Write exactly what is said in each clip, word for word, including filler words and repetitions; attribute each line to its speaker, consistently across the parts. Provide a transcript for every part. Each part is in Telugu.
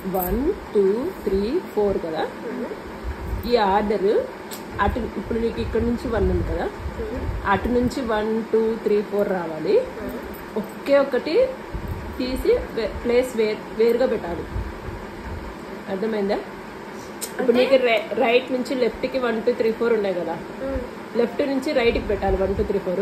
Speaker 1: వన్ టూ త్రీ ఫోర్ కదా, ఈ ఆర్డర్ అటు ఇప్పుడు నీకు ఇక్కడ నుంచి వన్ ఉంది కదా, అటు నుంచి వన్ టూ త్రీ ఫోర్ రావాలి. ఒకే ఒకటి తీసి ప్లేస్ వేర్ వేరుగా పెట్టాలి. అర్థమైందా? ఇప్పుడు నీకు రైట్ నుంచి లెఫ్ట్ కి వన్ టూ త్రీ ఫోర్ ఉన్నాయి కదా, లెఫ్ట్ నుంచి రైట్ కి పెట్టాలి వన్ టూ త్రీ ఫోర్.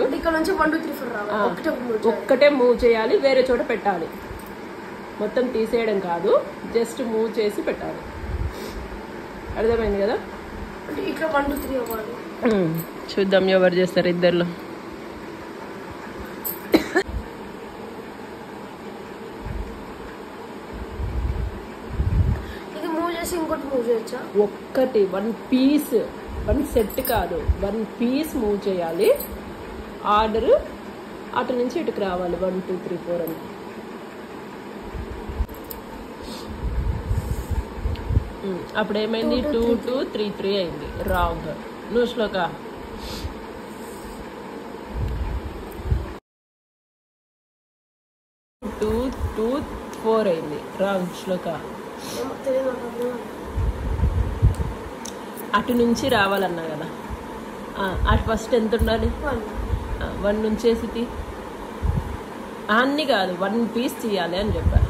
Speaker 1: ఒక్కటే మూవ్ చేయాలి, వేరే చోట పెట్టాలి. మొత్తం తీసేయడం కాదు, జస్ట్ మూవ్ చేసి పెట్టాలి. అర్థమైంది కదా?
Speaker 2: ఇక్కడ వన్ టూ త్రీ అవ్వాలి.
Speaker 1: చూద్దాం ఎవరు చేస్తారు ఇద్దరులో.
Speaker 2: ఇది మూవ్ చేసి ఇంకోటి మూవ్ చేయొచ్చా?
Speaker 1: ఒక్కటి వన్ పీస్, వన్ సెట్ కాదు, వన్ పీస్ మూవ్ చేయాలి. ఆర్డర్ అటు నుంచి ఇటుకు రావాలి వన్ టూ త్రీ ఫోర్ అని. అప్పుడు ఏమైంది? టూ టూ త్రీ త్రీ అయింది. రాంగ్. నువ్వు శ్లోక టూ టూ ఫోర్ అయింది. రాంగ్ శ్లోక. అటు నుంచి రావాలన్నా కదా, అటు ఫస్ట్ ఎంత ఉండాలి? వన్ నుంచేసి తీ. అన్ని కాదు, వన్ పీస్ తీయాలి అని చెప్పారు.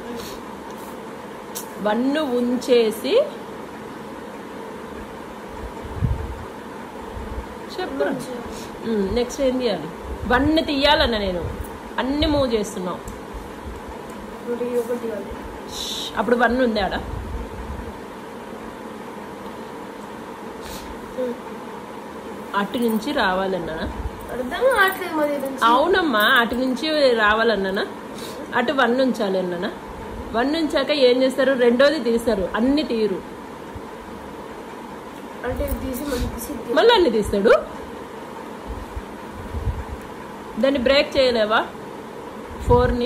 Speaker 1: వన్ ఉంచేసి చెప్పు. నెక్స్ట్ ఏం తీయాలి? వన్ తీయాలన్న నేను, అన్ని మూవ్ చేస్తున్నావు. అప్పుడు వన్ ఉంది ఆడ. అటు నుంచి రావాలన్నా? అవునమ్మా, అటు నుంచి రావాలన్నానా? అటు వన్ ఉంచాలి అన్నానా? వన్ ఉంచాక ఏం చేస్తారు? రెండోది తీస్తారు. అన్ని తీరు, మళ్ళీ అన్ని తీస్తాడు. దాన్ని బ్రేక్ చేయలేవా? ఫోర్ని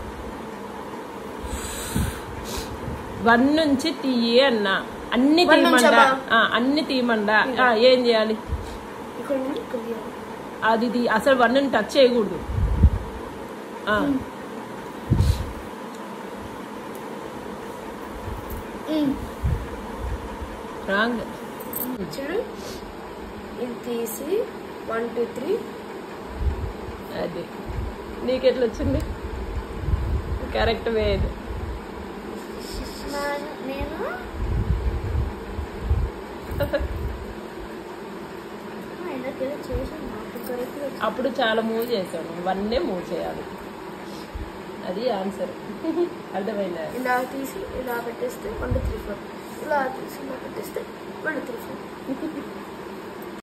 Speaker 1: వన్ నుంచి తీయి అన్నా. అన్ని తీయమండా, అన్ని తీయమండా. ఏం చేయాలి? అది అసలు వన్ టచ్ చేయకూడదు. రాంగ్.
Speaker 2: ఇది తీసి వన్ టూ త్రీ.
Speaker 1: అది నీకెట్లా వచ్చింది? కరెక్ట్ వేది. అప్పుడు చాలా మూవ్ చేశాను, వన్నే మూవ్ చేయాలి. అది ఆన్సర్. అర్థమైందా?
Speaker 2: ఇలా తీసి ఇలా పెట్టేస్తే వన్ టూ త్రీ ఫోర్, ఇలా తీసి ఇలా పెట్టేస్తే వన్ టూ త్రీ ఫోర్.